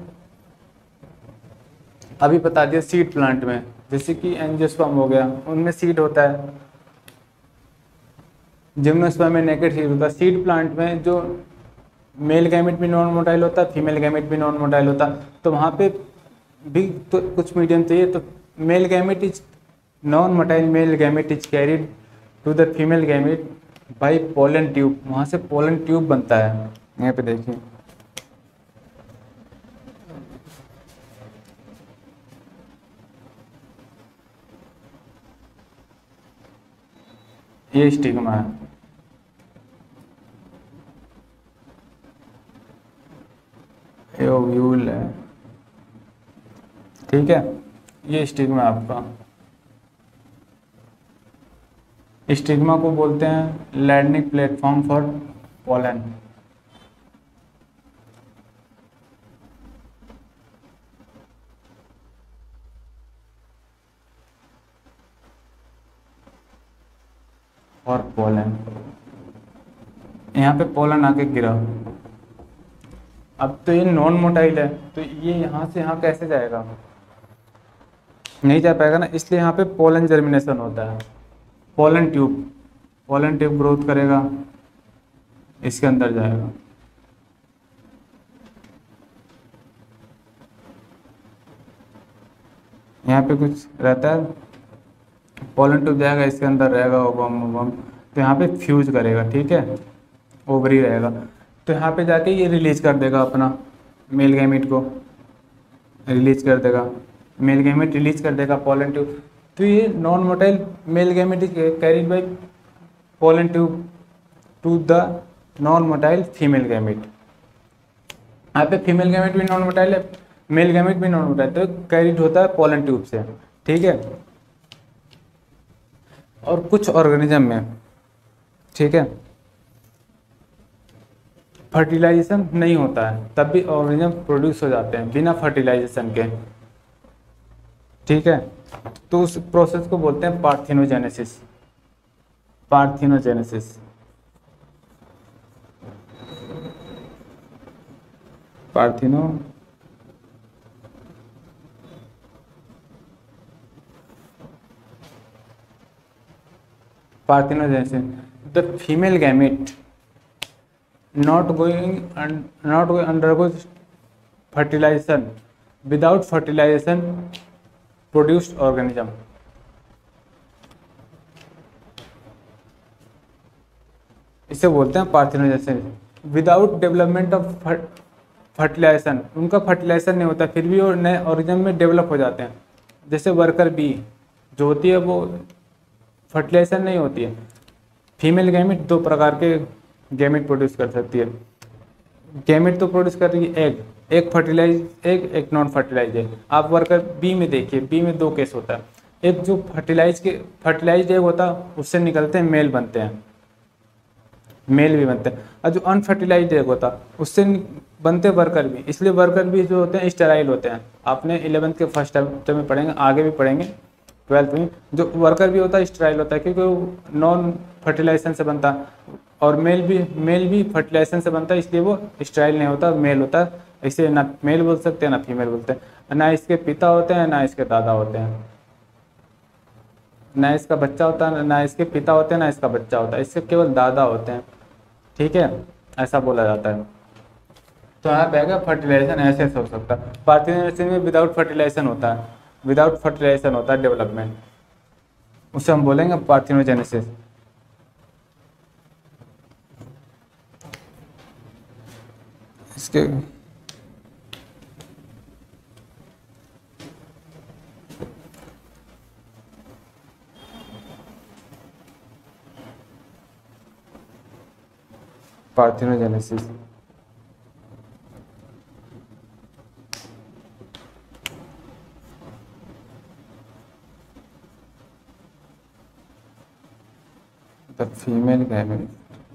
[SPEAKER 1] अभी बता दिया, सीड प्लांट में, जैसे कि एंजियोस्पर्म हो गया, उनमें सीड होता है, जिम्नोस्पर्म में नेकेड सीड होता है। सीड प्लांट में जो मेल गैमेट भी नॉन मोटाइल होता है, फीमेल गैमेट भी नॉन मोटाइल होता है, तो वहाँ पे भी तो कुछ मीडियम चाहिए, तो male gamete is non motile male gamete is carried to the female gamete by pollen tube, वहाँ से पोलन ट्यूब बनता है। यहाँ पे देखिए, ये स्टिग्मा है, ये ओव्यूल है, ठीक है, ये स्टिग्मा आपका। स्टिग्मा को बोलते हैं लैंडिंग प्लेटफॉर्म फॉर पोलन। और पोलन, यहाँ पे पोलन आके गिरा। अब तो ये नॉन मोटाइल है, तो ये यहाँ से यहाँ कैसे जाएगा, नहीं जा पाएगा ना, इसलिए यहाँ पे पोलन जर्मिनेशन होता है। Pollen tube, pollen tube growth करेगा, इसके अंदर जाएगा। यहाँ पे कुछ रहता है, पोलन ट्यूब जाएगा, इसके अंदर रहेगा ओवम ओवम, तो यहाँ पे फ्यूज करेगा, ठीक है, ओवरी रहेगा। तो यहाँ पे जाके ये रिलीज कर देगा अपना मेल गैमेट को, रिलीज कर देगा, मेल गैमेट रिलीज कर देगा पोलन ट्यूब। तो ये non motile male gamete is carried by pollen tube to the non motile female gamete. यहाँ पे फीमेल गैमेट भी नॉन मोटाइल है, मेल गैमेट भी नॉन मोटाइल, तो कैरिड होता है पोलन ट्यूब से, ठीक है। और कुछ ऑर्गेनिज्म में, ठीक है, फर्टिलाइजेशन नहीं होता है, तब भी ऑर्गेनिज्म प्रोड्यूस हो जाते हैं बिना फर्टिलाइजेशन के, ठीक है। तो उस प्रोसेस को बोलते हैं parthenogenesis, parthenogenesis. Partheno parthenogenesis, the female gamete not going and not going undergoes fertilization, without fertilization produced organism। इसे बोलते हैं parthenogenesis. Without development of fertilisation, उनका फर्टिलाइजेशन नहीं होता, फिर भी वो नए ऑर्गेनिज्म में डेवलप हो जाते हैं। जैसे वर्कर बी जो होती है वो फर्टिलाइजेशन नहीं होती है। फीमेल गैमेट दो प्रकार के गैमेट प्रोड्यूस कर सकती है। गैमेट तो प्रोड्यूस कर रही है एग, एक फर्टिलाइज एग, एक नॉन फर्टिलाइज एग। आप वर्कर बी में देखिए, बी में दो केस होता है, एक जो फर्टिलाइज के फर्टिलाइज एग होता है उससे निकलते हैं मेल बनते हैं, मेल भी बनते हैं, और जो अनफर्टिलाइज एग होता है उससे बनते हैं वर्कर भी। इसलिए वर्कर भी जो होते हैं स्टेराइल होते हैं। आपने इलेवेंथ के फर्स्ट चैप्टर में पढ़ेंगे, आगे भी पढ़ेंगे ट्वेल्थ में। जो वर्कर भी होता है स्टेराइल होता है क्योंकि वो नॉन फर्टिलाइजेशन से बनता है, और मेल भी मेल भी फर्टिलाइजेशन से बनता है, इसलिए वो स्टेराइल नहीं होता, मेल होता है। इसे ना मेल बोल सकते हैं ना फीमेल बोलते हैं। ना इसके पिता होते हैं ना इसके दादा होते हैं, ना इसका बच्चा होता है ना इसके पिता होते हैं ना इसका बच्चा होता है, इसके केवल दादा होते हैं, ठीक है, ऐसा बोला जाता है। तो यहाँ पे आएगा फर्टिलाइजेशन ऐसे हो सकता है। पार्थिनोजेनेसिस में विदाउट फर्टिलाइजेशन होता है, विदाउट फर्टिलाइजेशन होता है डेवलपमेंट, उसे हम बोलेंगे पार्थिनोजेनेसिस। इसके parthenogenesis the female gamete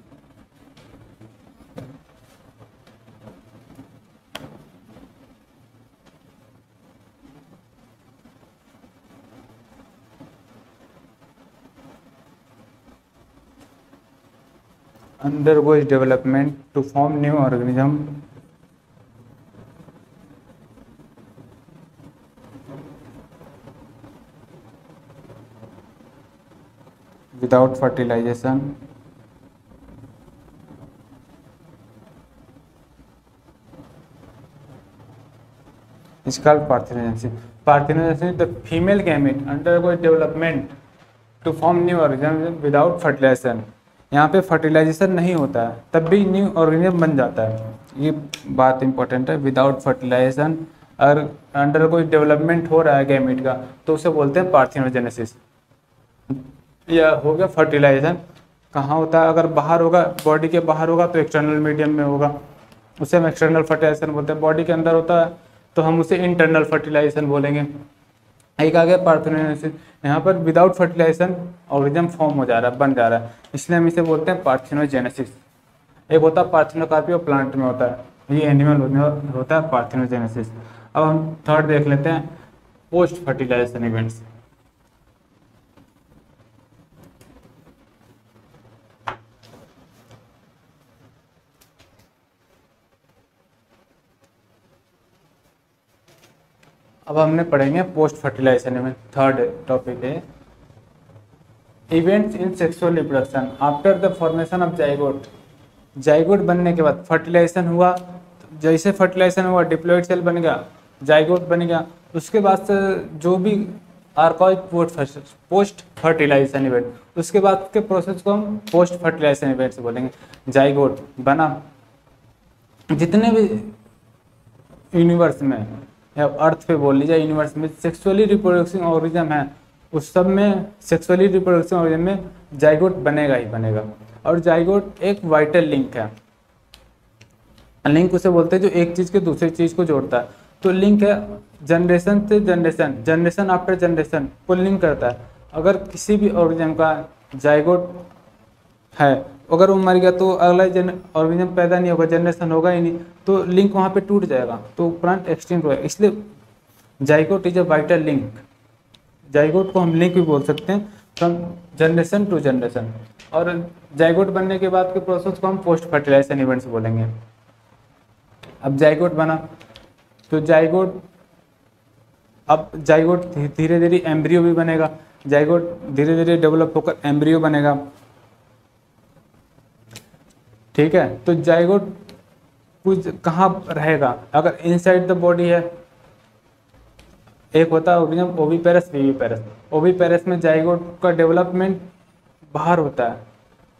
[SPEAKER 1] undergoes development to form new organism without fertilization is called parthenogenesis. Parthenogenesis, the female gamete undergoes development to form new organism without fertilization। यहाँ पे fertilisation नहीं होता है तब भी न्यू ऑर्गेनिज्म बन जाता है, ये बात इंपॉर्टेंट है। विदाउट फर्टिलाइजेशन अगर अंडर कोई डेवलपमेंट हो रहा है गैमेट का तो उसे बोलते हैं पार्थिनोजेनेसिस। या हो गया फर्टिलाइजेशन कहाँ होता है, अगर बाहर होगा, बॉडी के बाहर होगा तो एक्सटर्नल मीडियम में होगा, उसे हम एक्सटर्नल फर्टिलाइजेशन बोलते हैं। बॉडी के अंदर होता है तो हम उसे इंटरनल फर्टिलाइजेशन बोलेंगे, एक आ गया पार्थेनोजेनेसिस, यहाँ पर विदाउट फर्टिलाइजेशन ऑर्गेनिज्म फॉर्म हो जा रहा है, बन जा रहा है, इसलिए हम इसे बोलते हैं पार्थेनोजेनेसिस। एक होता है पार्थेनोकार्पी और प्लांट में होता है, ये एनिमल होता है पार्थेनोजेनेसिस। अब हम थर्ड देख लेते हैं, पोस्ट फर्टिलाइजेशन इवेंट्स। अब हमने पढ़ेंगे post fertilisation event, third topic है events in sexual reproduction after the formation of zygote. Zygote बनने के बाद फर्टिलाइजेशन हुआ, जैसे फर्टिलाइजेशन हुआ डिप्लॉइड सेल बन गया, जाइगोट बन गया, उसके बाद से जो भी आर्कॉइक पोस्ट फर्टिलाइजेशन इवेंट, उसके बाद के प्रोसेस को हम पोस्ट फर्टिलाइजेशन इवेंट से बोलेंगे। जाइगोट बना, जितने भी यूनिवर्स में या अर्थ पे बोल लीजिए यूनिवर्स में सेक्सुअली रिप्रोडक्टिंग ऑर्गेनिज्म है, उस सब में सेक्सुअली रिप्रोडक्टिंग ऑर्गेनिज्म में जाइगोट बनेगा ही बनेगा। और जाइगोट एक वाइटल लिंक है, लिंक उसे बोलते हैं जो एक चीज के दूसरी चीज को जोड़ता है। तो लिंक है जनरेशन से जनरेशन, जनरेशन आफ्टर जनरेशन को लिंक करता है। अगर किसी भी ऑर्गेनिज्म का जाइगोट है, अगर वो मर गया तो अगला जन ऑर्गेनिज्म पैदा नहीं होगा, जनरेशन होगा ही नहीं, तो लिंक वहाँ पे टूट जाएगा, तो प्लांट एक्सटिंक्ट होगा। इसलिए zygote is a vital link. Zygote को हम लिंक भी बोल सकते हैं फ्रॉम जनरेशन टू जनरेशन। और जाइगोट बनने के बाद के प्रोसेस को हम पोस्ट फर्टिलाइजेशन इवेंट्स बोलेंगे। अब जाइगोट बना तो जाइगोट, अब जाइगोट धीरे धीरे एम्ब्रियो भी बनेगा, जाइगोट धीरे धीरे डेवलप होकर एम्ब्रियो बनेगा, ठीक है। तो जाइगोट कुछ कहाँ रहेगा, अगर इनसाइड द बॉडी है, एक होता है ऑर्गेनिज्म ओविपेरस विविपेरस। ओविपेरस में जाइगोट का डेवलपमेंट बाहर होता है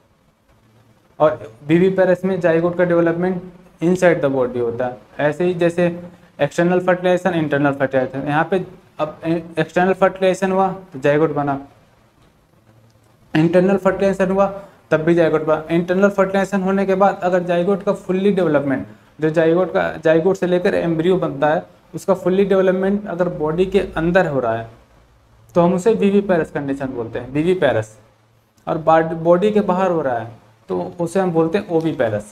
[SPEAKER 1] और विविपेरस में जाइगोट का डेवलपमेंट इनसाइड द बॉडी होता है। ऐसे ही जैसे एक्सटर्नल फर्टिलाइजेशन, इंटरनल फर्टिलाइजेशन, यहाँ पे अब एक्सटर्नल फर्टिलाइजेशन हुआ तो जाइगोट बना, इंटरनल फर्टिलाइजेशन हुआ तब भी जाइगोट बना। इंटरनल फर्टिलाइजेशन होने के बाद अगर जाइगोट का फुल्ली डेवलपमेंट, जो जाइगोट का जाइगोट से लेकर एम्ब्रियो बनता है, उसका फुल्ली डेवलपमेंट अगर बॉडी के अंदर हो रहा है तो हम उसे विविपेरस कंडीशन बोलते हैं, विविपेरस। और बॉडी के बाहर हो रहा है तो उसे हम बोलते हैं ओविपेरस,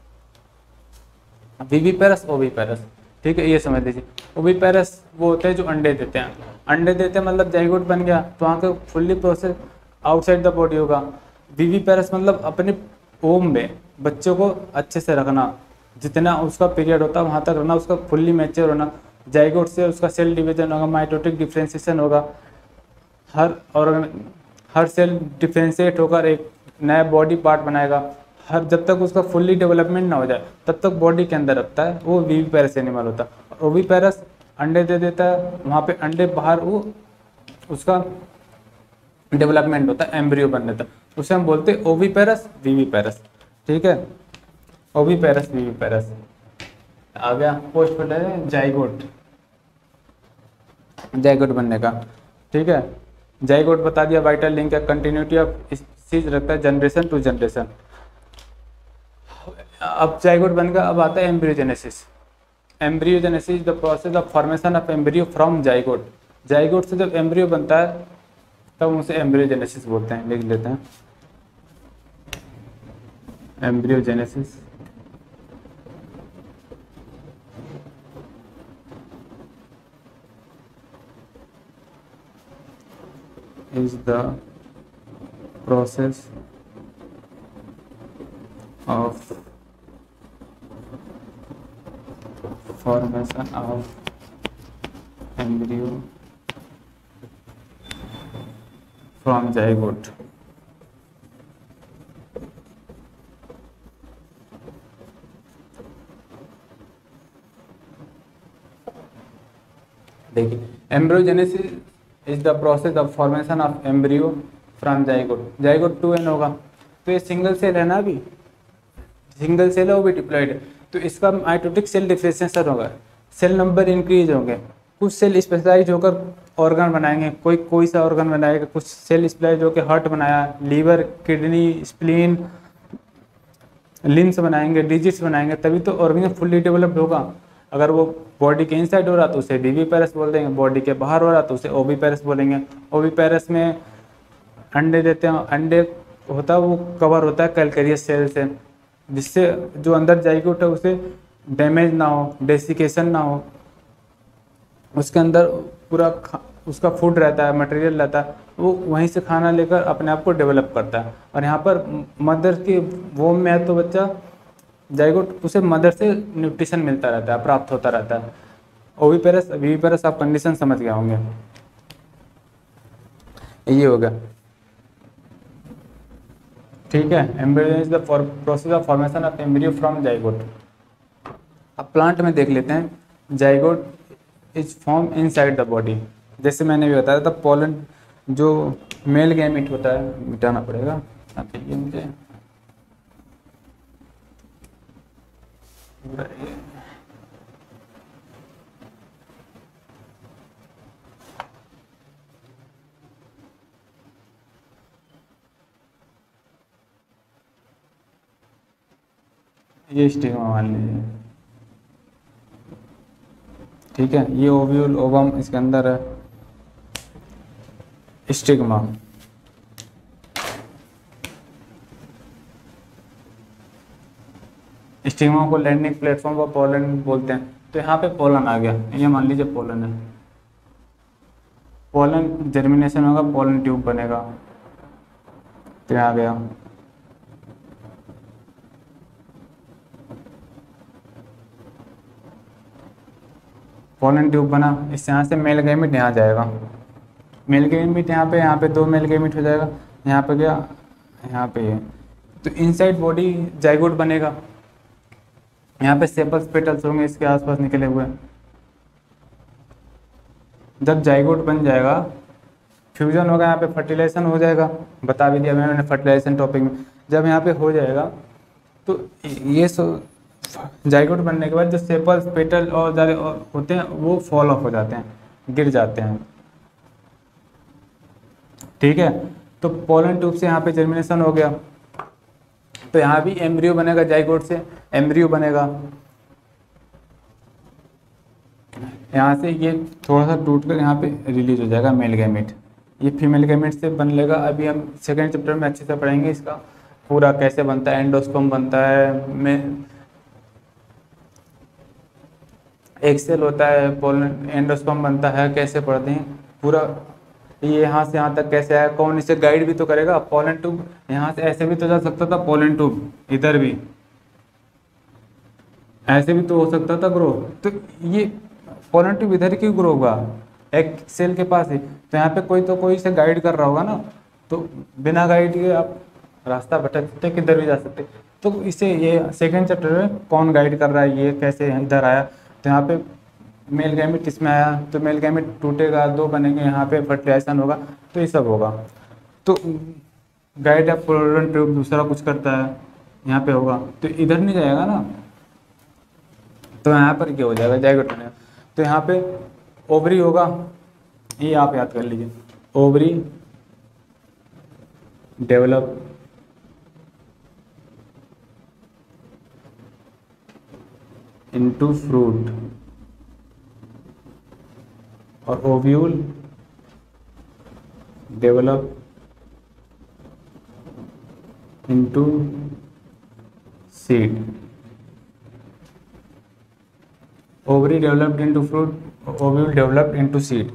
[SPEAKER 1] विविपेरस ओविपेरस, ठीक है, ये समझ लीजिए। ओविपेरस वो होते हैं जो अंडे देते हैं, अंडे देते हैं मतलब जाइगोट बन गया तो वहाँ का fully process outside the body होगा। विविपेरस मतलब अपने ओम में बच्चों को अच्छे से रखना, जितना उसका पीरियड होता है वहाँ तक रखना, उसका फुल्ली मैच्योर होना। जाइगोट से उसका सेल डिवीजन होगा, माइटोटिक डिफ्रेंशिएशन होगा, हर और हर सेल डिफ्रेंशिएट होकर एक नया बॉडी पार्ट बनाएगा। हर जब तक उसका फुल्ली डेवलपमेंट ना हो जाए तब तक बॉडी के अंदर रखता है, वो विविपेरस एनिमल होता है। ओविपेरस अंडे दे देता है, वहाँ पे अंडे बाहर वो उसका डेवलपमेंट होता है, एम्ब्रियो बन जाता है, उसे हम बोलते हैं ओविपेरस विविपेरस, ठीक है, ओविपेरस विविपेरस। आ गया पोस्ट फर्टिलाइजेशन जाइगोट, जाइगोट बनने का, ठीक है। जाइगोट बता दिया वाइटल लिंक है, कंटिन्यूटी ऑफ चीज रखता है जनरेशन टू जनरेशन। अब जाइगोट बन गया, अब आता है embryogenesis. Embryogenesis the process of formation of embryo from zygote. Zygote से जब एम्ब्रियो बनता है तब उसे एम्ब्रियोजेनेसिस बोलते हैं, लिख लेते हैं embryogenesis. is the process of formation of embryo from zygote। देखिए embryogenesis is the process of formation of embryo from zygote. Zygote two N होगा तो ये सिंगल सेल है ना, अभी सिंगल सेल है, वो भी डिप्लॉइड है, तो इसका माइटोटिक सेल डिफरेंशिएशन होगा, सेल नंबर इंक्रीज होंगे, कुछ सेल स्पेशलाइज होकर ऑर्गन बनाएंगे, कोई कोई सा ऑर्गन बनाएगा, कुछ सेल स्पेशलाइज होकर हार्ट बनाया, लीवर, किडनी, स्प्लीन, लिम्स बनाएंगे, डिजिट्स बनाएंगे, तभी तो ऑर्गेनिज्म फुल्ली डेवलप्ड होगा। अगर वो बॉडी के इनसाइड हो रहा तो उसे वी वी पेरस बोल देंगे, बॉडी के बाहर हो रहा तो उसे ओ वी पेरस बोलेंगे। ओ वी पेरस में अंडे देते हैं, अंडे होता है वो कवर होता है कैलकेरियस सेल से, जिससे जो अंदर जाइगोट है उसे डैमेज ना हो, डेसिकेशन ना हो, उसके अंदर पूरा उसका फूड रहता है, मटेरियल रहता है, वो वहीं से खाना लेकर अपने आप को डेवलप करता है। और यहाँ पर मदर के वोम में है तो बच्चा जाइगोट उसे मदर से न्यूट्रिशन मिलता रहता है, प्राप्त होता रहता है। ओविपेरस विविपेरस आप कंडीशन समझ गए होंगे, ये हो गया, ठीक है। Embryo is the process of formation of embryo from zygote. अब प्लांट में देख लेते हैं, zygote is form inside the body. जैसे मैंने भी बताया था, पोलन जो मेल गैमेट होता है, मिटाना पड़ेगा ये मुझे, ये स्टिग्मा मान लीजिए, ठीक है। ये ओव्यूल ओवम इसके अंदर है, स्टिग्मा। स्टिग्मा को लैंडिंग प्लेटफॉर्म पर पोलन बोलते हैं। तो यहाँ पे पोलन आ गया, ये मान लीजिए पोलन है, पोलन जर्मिनेशन होगा, पोलन ट्यूब बनेगा, तो यहाँ आ गया, पोलन ट्यूब बना। इससे यहाँ से मेल गैमेट यहाँ जाएगा, मेल गैमेट यहाँ पे, यहाँ पे दो मेल गैमेट हो जाएगा, यहाँ पे गया, यहाँ पे ये, तो इनसाइड बॉडी जाइगोट बनेगा। यहाँ पे सेपल्स पेटल्स होंगे इसके आसपास निकले हुए। जब जाइगोट बन जाएगा, फ्यूजन होगा, यहाँ पे फर्टिलाइजेशन हो जाएगा, बता भी दिया मैंने फर्टिलाइजेशन टॉपिक में। जब यहाँ पे हो जाएगा तो ये सो जाइगोट बनने के बाद जो सेपल्स पेटल और जारे होते हैं वो फॉल ऑफ हो जाते हैं, गिर जाते हैं, ठीक है। तो पोलन ट्यूब से यहाँ पे जर्मिनेशन हो गया, तो यहाँ भी एम्ब्रियो बनेगा, जाइगोट से एम्ब्रियो बनेगा। यहाँ से ये थोड़ा सा टूट कर यहाँ पे रिलीज हो जाएगा मेल गैमेट, ये फीमेल गैमेट से बन लेगा। अभी हम सेकेंड चैप्टर में अच्छे से पढ़ेंगे इसका पूरा कैसे बनता है, एंडोस्पर्म बनता है, में एक सेल होता है, पोलन एंडोस्पर्म बनता है, कैसे पढ़ते हैं पूरा, ये यहाँ से यहाँ तक कैसे आया, कौन इसे गाइड भी तो करेगा। पोलन ट्यूब यहाँ से ऐसे भी तो जा सकता था, पोलन ट्यूब इधर भी ऐसे भी तो हो सकता था ग्रो, तो ये पोलन ट्यूब इधर क्यों ग्रो होगा, एक सेल के पास ही, तो यहाँ पे कोई तो कोई इसे गाइड कर रहा होगा ना, तो बिना गाइड के आप रास्ता भटक सकते, किधर भी जा सकते। तो इसे ये सेकेंड चैप्टर में कौन गाइड कर रहा है, ये कैसे इधर आया, तो यहाँ पे मेल गैमेट किसमें आया, तो मेल गैमेट टूटेगा, दो बनेंगे, यहाँ पे फर्टिलाइजेशन होगा, तो ये सब होगा। तो गाइड या पोलन ट्यूब दूसरा कुछ करता है, यहाँ पे होगा, तो इधर नहीं जाएगा ना, तो यहाँ पर क्या हो जाएगा, जाइगोट बनेगा। तो यहाँ पे ओवरी होगा, ये आप याद कर लीजिए, ओवरी डेवलप इनटू फ्रूट, और ovule develop into seed. Ovary developed into fruit, ovule developed into seed.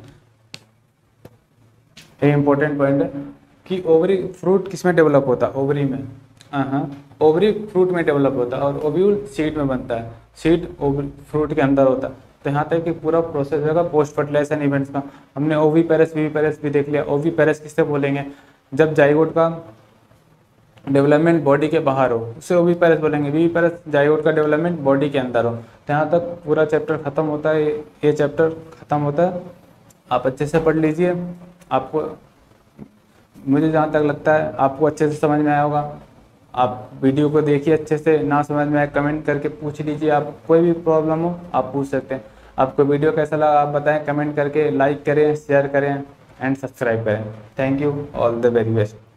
[SPEAKER 1] ये इंपॉर्टेंट पॉइंट है कि ओवरी फ्रूट किस में डेवलप होता है, ओवरी में, हाँ ओवरी फ्रूट में डेवलप होता है, और ओव्यूल सीड में बनता है, सीड ओवरी फ्रूट के अंदर होता है। तो यहाँ तक कि पूरा प्रोसेस होगा पोस्ट फर्टिलाइजेशन इवेंट्स का। हमने ओवी पेरस वी पेरस भी देख लिया। ओवी पेरस किससे बोलेंगे, जब जाइगोट का डेवलपमेंट बॉडी के बाहर हो उसे ओवी पेरस बोलेंगे। वी पेरस जाइगोट का डेवलपमेंट बॉडी के अंदर हो। तो यहाँ तक पूरा चैप्टर खत्म होता है, ये चैप्टर खत्म होता है। आप अच्छे से पढ़ लीजिए, आपको मुझे जहाँ तक लगता है आपको अच्छे से समझ में आया होगा। आप वीडियो को देखिए अच्छे से, ना समझ में आए कमेंट करके पूछ लीजिए। आप कोई भी प्रॉब्लम हो आप पूछ सकते हैं। आपको वीडियो कैसा लगा आप बताएं, कमेंट करके लाइक करें, शेयर करें एंड सब्सक्राइब करें। Thank you, all the very best.